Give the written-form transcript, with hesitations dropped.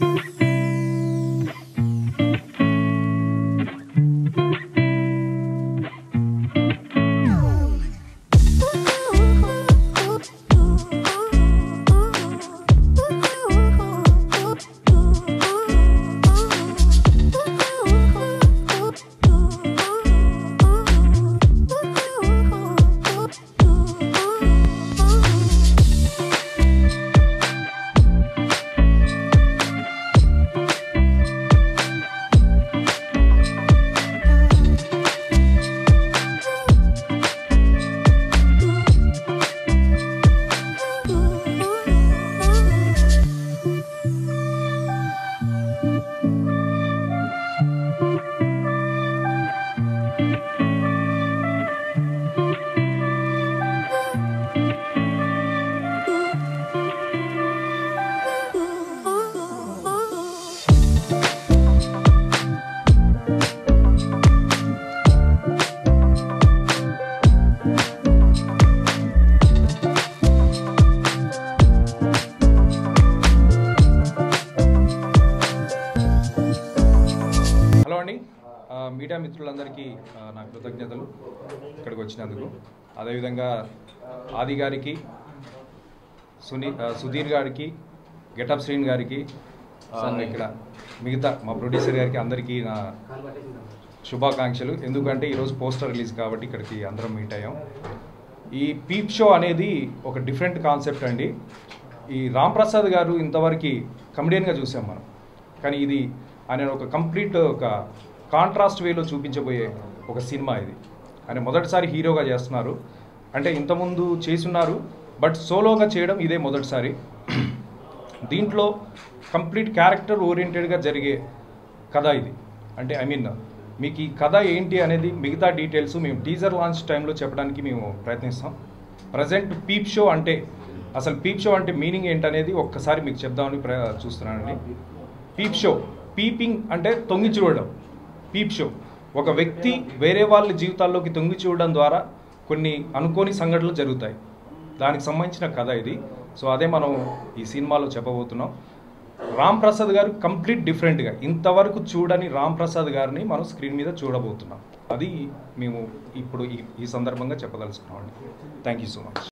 Media మిత్రులందరికీ నా కృతజ్ఞతలు ఇక్కడికి వచ్చినందుకు. అదేవిధంగా ఆది గారికి, సుధీర్ గారికి, గెటప్ శ్రీను గారికి, ఇక్కడ మిగతా మా ప్రొడ్యూసర్ గారికి అందరికీ నా శుభాకాంక్షలు. ఎందుకంటే ఈరోజు పోస్టర్ రిలీజ్ కాబట్టి ఇక్కడికి అందరం మీట్ అయ్యాం. ఈ పీప్ షో అనేది ఒక డిఫరెంట్ కాన్సెప్ట్ అండి. ఈ రామ్ ప్రసాద్ గారు ఇంతవరకు కమెడియన్గా చూసాం మనం, కానీ ఇది ఆయన ఒక కంప్లీట్ ఒక కాంట్రాస్ట్ వేలో చూపించబోయే ఒక సినిమా ఇది. ఆయన మొదటిసారి హీరోగా చేస్తున్నారు. అంటే ఇంతకుముందు చేసున్నారు, బట్ సోలోగా చేయడం ఇదే మొదటిసారి. దీంట్లో కంప్లీట్ క్యారెక్టర్ ఓరియంటెడ్గా జరిగే కథ ఇది. అంటే మీకు ఈ కథ ఏంటి అనేది మిగతా డీటెయిల్స్ మేము టీజర్ లాంచ్ టైంలో చెప్పడానికి మేము ప్రయత్నిస్తాం. ప్రజెంట్ పీప్ షో అంటే అసలు పీప్ షో అంటే మీనింగ్ ఏంటనేది ఒక్కసారి మీకు చెప్దామని చూస్తున్నానండి. పీప్ షో, పీపింగ్ అంటే తొంగి చూడడం. పీప్ షో ఒక వ్యక్తి వేరే వాళ్ళ జీవితాల్లోకి తొంగి చూడడం ద్వారా కొన్ని అనుకోని సంఘటనలు జరుగుతాయి. దానికి సంబంధించిన కథ ఇది. సో అదే మనం ఈ సినిమాలో చెప్పబోతున్నాం. రామ్ ప్రసాద్ గారు కంప్లీట్ డిఫరెంట్గా ఇంతవరకు చూడని రామ్ ప్రసాద్ గారిని మనం స్క్రీన్ మీద చూడబోతున్నాం. అది మేము ఇప్పుడు ఈ సందర్భంగా చెప్పదలుచుకున్నామండి. Thank you so much.